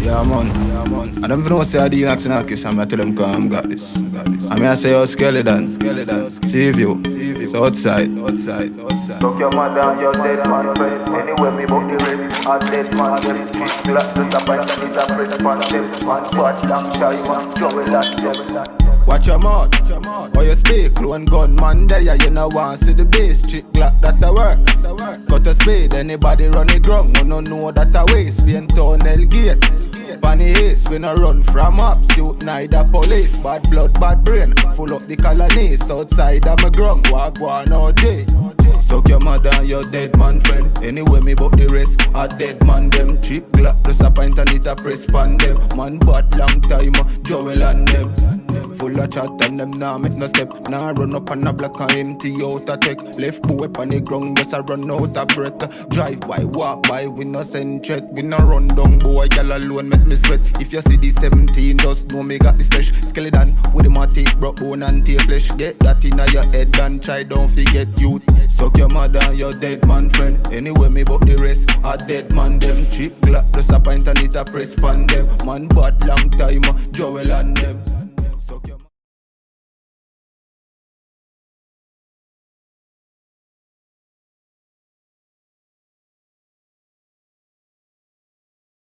Yeah, man. I don't even know what say I do not tonight, cause I'm tell them come, got this. I mean, I say, oh, skeleton. See you. So outside. Look your mother and your dead man friend. Anyway, me book the rest. And dead man, them kiss black. Just a pint and it's a press pan. Them man, bad long time and trouble at them. Watch your mouth, or you speak, clone gun man there, you know want see the bass, chick glock that a work. Cut a spade, anybody run the ground, no know that a waste, we in tunnel gate. Funny haze, we no run from up, suit neither police, bad blood, bad brain, full up the colonies, outside of my ground, walk one all day. Suck your mother and your dead man friend. Anyway, me bout the rest. A dead man them. Cheap glock plus a pint and it a press pan them. Man bad long time, Joel and them. Full of chat and them nah make no step. Nah run up on a block and empty out a tech. Left boy up on the ground just a run out of breath. Drive by, walk by, we no send check. We no run down boy, girl alone make me sweat. If you see the 17, just know me got the special skeleton with the matic, broke bone and tear flesh. Get that in your head and try don't forget youth. Suck your mother and your dead man friend. Anyway, me bout the rest. A dead man them. Cheap glock plus a pint and it a press pan them. Man bad long time, Joel and them.